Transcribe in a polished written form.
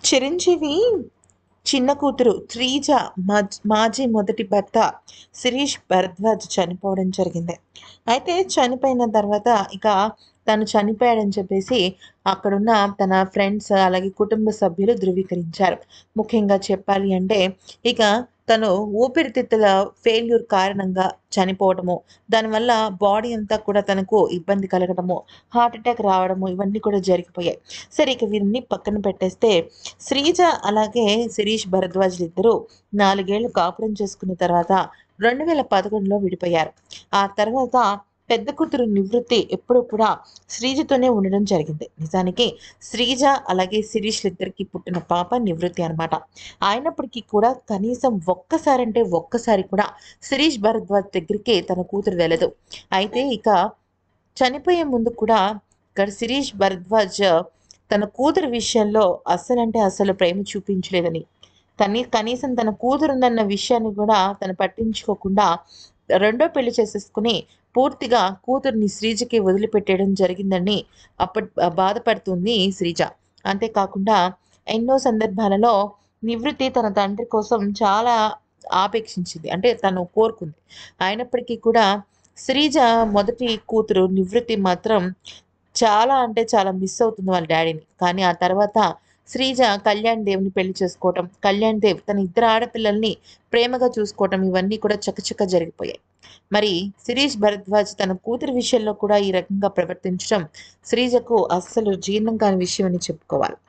చిరంజీవి చిన్న కూతురు శ్రీజ మాజీ మొదటి భర్త శిరీష్ భరద్వాజ్ చనిపోవడం జరిగింది. అయితే చనిపోయిన తర్వాత ఇక తను చనిపోయాడని చెప్పేసి అక్కడున్న తన ఫ్రెండ్స్ అలాగే కుటుంబ సభ్యులు ధృవీకరించారు. ముఖ్యంగా చెప్పాలి అంటే ఇక తను ఊపిరితిత్తుల ఫెయిల్యూర్ కారణంగా చనిపోవడము, దానివల్ల బాడీ అంతా కూడా తనకు ఇబ్బంది కలగడము, హార్ట్ అటాక్ రావడము ఇవన్నీ కూడా జరిగిపోయాయి. సరే ఇక వీరిని పక్కన పెట్టేస్తే శ్రీజ అలాగే శిరీష్ భరద్వాజ్‌లిద్దరూ 4 ఏళ్లు కాపురం చేసుకున్న తర్వాత 2011లో విడిపోయారు. ఆ తర్వాత పెద్ద కూతురు నివృత్తి ఎప్పుడూ కూడా శ్రీజతోనే ఉండడం జరిగింది. నిజానికి శ్రీజ అలాగే శిరీష్‌లిద్దరికీ పుట్టిన పాప నివృత్తి అనమాట. అయినప్పటికీ కూడా కనీసం ఒక్కసారంటే ఒక్కసారి కూడా శిరీష్ భరద్వాజ్ దగ్గరికి తన కూతురు వెళ్ళదు. అయితే ఇక చనిపోయే ముందు కూడా ఇక్కడ శిరీష్ భరద్వాజ్ తన కూతురు విషయంలో అస్సలంటే అస్సలు ప్రేమ చూపించలేదని, కనీసం తన కూతురుందన్న విషయాన్ని కూడా తను పట్టించుకోకుండా రెండో పెళ్లి చేసేసుకుని పూర్తిగా కూతుర్ని శ్రీజకి వదిలిపెట్టేయడం జరిగిందని బాధపడుతుంది శ్రీజ. అంతేకాకుండా ఎన్నో సందర్భాలలో నివృత్తి తన తండ్రి కోసం చాలా ఆపేక్షించింది. అంటే తను కోరుకుంది. అయినప్పటికీ కూడా శ్రీజ మొదటి కూతురు నివృత్తి మాత్రం చాలా అంటే చాలా మిస్ అవుతుంది వాళ్ళ డ్యాడీని. కానీ ఆ తర్వాత శ్రీజ కళ్యాణ్ దేవ్‌ని పెళ్లి చేసుకోవటం, కళ్యాణ్ దేవ్ తన ఇద్దరు ఆడపిల్లల్ని ప్రేమగా చూసుకోవటం ఇవన్నీ కూడా చకచకా జరిగిపోయాయి. మరి శిరీష్ భరద్వాజ్ తన కూతురి విషయంలో కూడా ఈ రకంగా ప్రవర్తించడం శ్రీజకు అస్సలు జీర్ణం కాని విషయం అని చెప్పుకోవాలి.